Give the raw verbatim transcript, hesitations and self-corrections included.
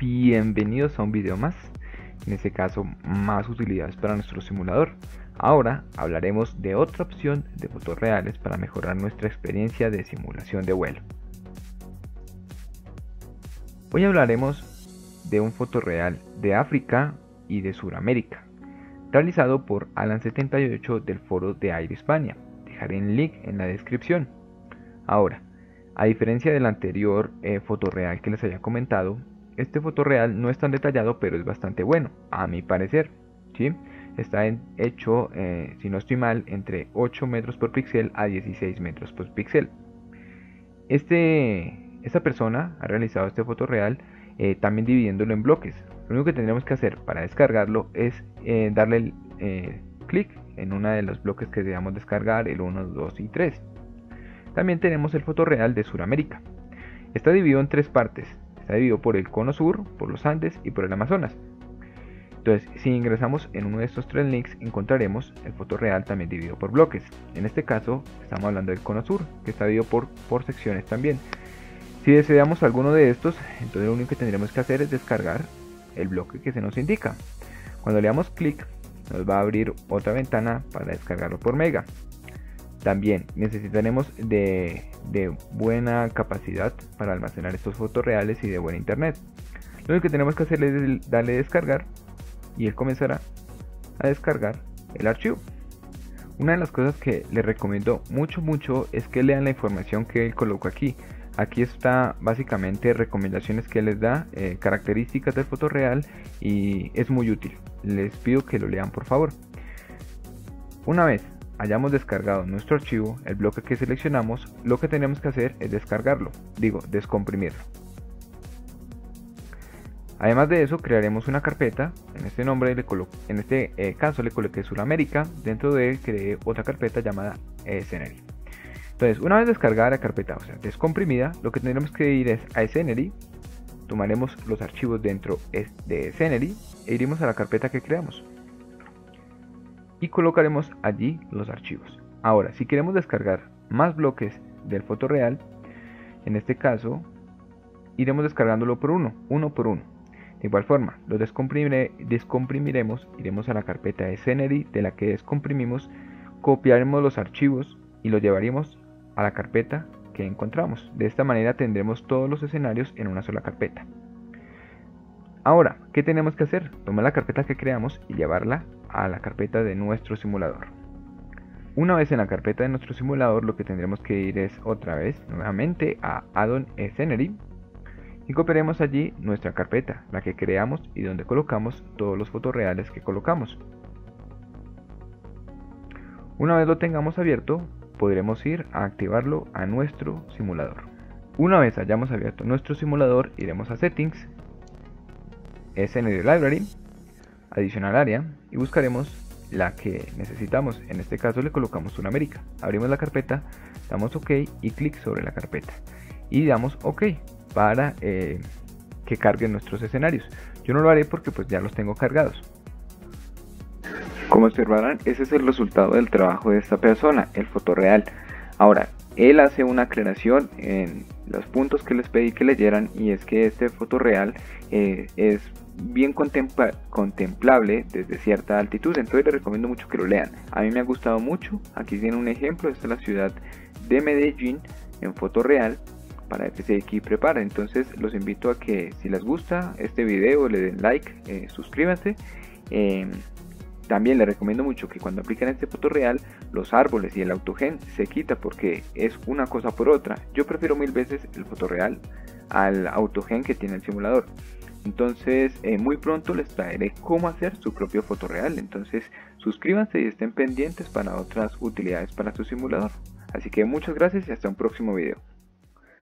Bienvenidos a un video más, en este caso más utilidades para nuestro simulador. Ahora hablaremos de otra opción de fotos reales para mejorar nuestra experiencia de simulación de vuelo. Hoy hablaremos de un fotorreal de África y de Sudamérica, realizado por Alan setenta y ocho del foro de Air Hispania. Dejaré el link en la descripción. Ahora, a diferencia del anterior eh, fotorreal que les había comentado, este fotorreal no es tan detallado, pero es bastante bueno, a mi parecer, ¿sí? Está en, hecho, eh, si no estoy mal, entre ocho metros por píxel a dieciséis metros por píxel. Este, esta persona ha realizado este fotorreal eh, también dividiéndolo en bloques. Lo único que tendremos que hacer para descargarlo es eh, darle eh, clic en uno de los bloques que debamos descargar, el uno, dos y tres. También tenemos el fotorreal de Sudamérica. Está dividido en tres partes. Está dividido por el cono sur, por los Andes y por el Amazonas. Entonces, si ingresamos en uno de estos tres links, encontraremos el fotorreal también dividido por bloques. En este caso, estamos hablando del cono sur, que está dividido por, por secciones también. Si deseamos alguno de estos, entonces lo único que tendremos que hacer es descargar el bloque que se nos indica. Cuando le damos clic, nos va a abrir otra ventana para descargarlo por mega. También necesitaremos de, de buena capacidad para almacenar estos fotorreales y de buen internet. Lo único que tenemos que hacer es darle descargar y él comenzará a descargar el archivo. Una de las cosas que les recomiendo mucho mucho es que lean la información que él colocó aquí. Aquí está básicamente recomendaciones que les da, eh, características del fotorreal, y es muy útil. Les pido que lo lean por favor. Una vez hayamos descargado nuestro archivo, el bloque que seleccionamos, lo que tenemos que hacer es descargarlo, digo, descomprimirlo. Además de eso, crearemos una carpeta. En este nombre le colo en este eh, caso le coloqué Sudamérica. Dentro de él creé otra carpeta llamada eh, Scenery. Entonces, una vez descargada la carpeta, o sea, descomprimida, lo que tendremos que ir es a Scenery. Tomaremos los archivos dentro de Scenery e iremos a la carpeta que creamos y colocaremos allí los archivos. Ahora, si queremos descargar más bloques del fotorreal, en este caso iremos descargándolo por uno, uno por uno. De igual forma, lo descomprimire, descomprimiremos, iremos a la carpeta de Scenery de la que descomprimimos, copiaremos los archivos y los llevaremos a la carpeta que encontramos. De esta manera tendremos todos los escenarios en una sola carpeta. Ahora, ¿qué tenemos que hacer? Tomar la carpeta que creamos y llevarla a la carpeta de nuestro simulador. Una vez en la carpeta de nuestro simulador, lo que tendremos que ir es otra vez nuevamente a Add-on Scenery y copiaremos allí nuestra carpeta, la que creamos y donde colocamos todos los fotorreales que colocamos. Una vez lo tengamos abierto, podremos ir a activarlo a nuestro simulador. Una vez hayamos abierto nuestro simulador, iremos a Settings, Scenery Library, adicional área, y buscaremos la que necesitamos. En este caso le colocamos Sudamérica. Abrimos la carpeta, damos OK y clic sobre la carpeta y damos OK para eh, que carguen nuestros escenarios. Yo no lo haré porque pues ya los tengo cargados. Como observarán, ese es el resultado del trabajo de esta persona, el fotorreal. Ahora, él hace una aclaración en los puntos que les pedí que leyeran, y es que este fotorreal eh, es bien contempla contemplable desde cierta altitud. Entonces les recomiendo mucho que lo lean. A mí me ha gustado mucho. Aquí tienen un ejemplo. Esta es la ciudad de Medellín en fotorreal para F C X Prepara. Entonces los invito a que, si les gusta este video, le den like, eh, suscríbanse. eh, También les recomiendo mucho que cuando apliquen este fotorreal, los árboles y el autogen se quita, porque es una cosa por otra. Yo prefiero mil veces el fotorreal al autogen que tiene el simulador. Entonces eh, muy pronto les traeré cómo hacer su propio fotorreal. Entonces suscríbanse y estén pendientes para otras utilidades para su simulador. Así que muchas gracias y hasta un próximo video.